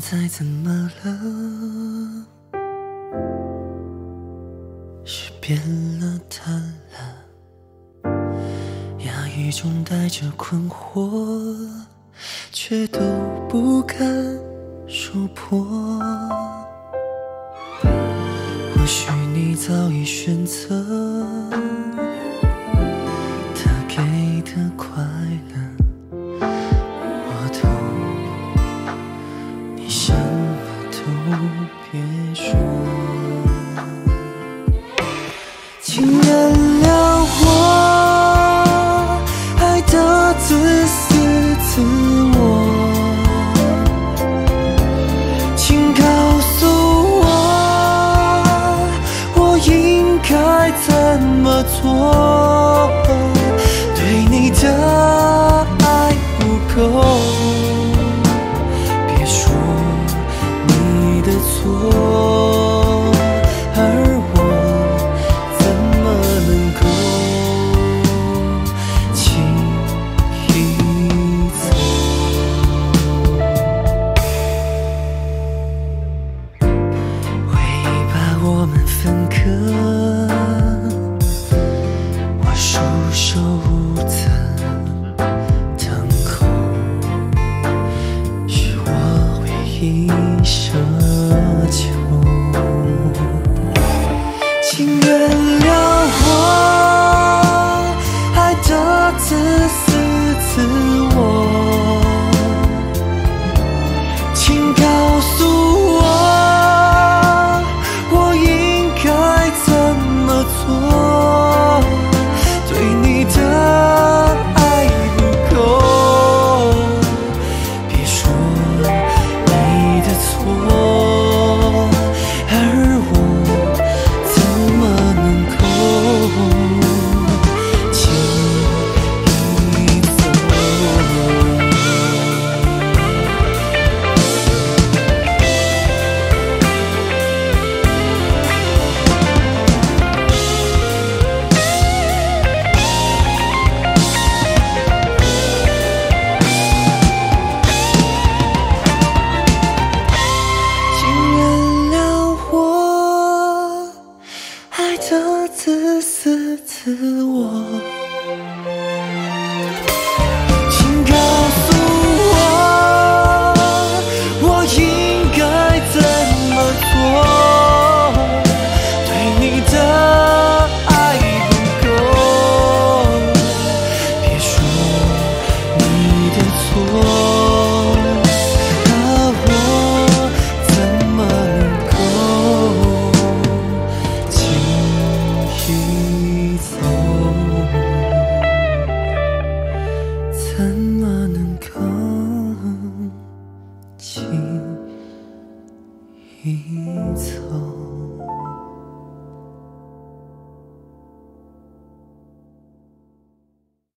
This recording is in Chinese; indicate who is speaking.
Speaker 1: 在怎么了？是变了淡了，压抑中带着困惑，却都不敢说破。或许你早已选择他给的快乐，我都你什么都别说，请原谅我爱的自私自我，请告诉我应该怎么做，对你的爱不够，别说你的错，而我怎么能够轻易走？回忆把我们分割，我束手无策，等候是我唯一奢求。请原谅我爱的自私自我，请告诉我应该怎么做，对你的爱不够，别说你的错，而我怎么能够轻易走？请原谅我爱的自私自我。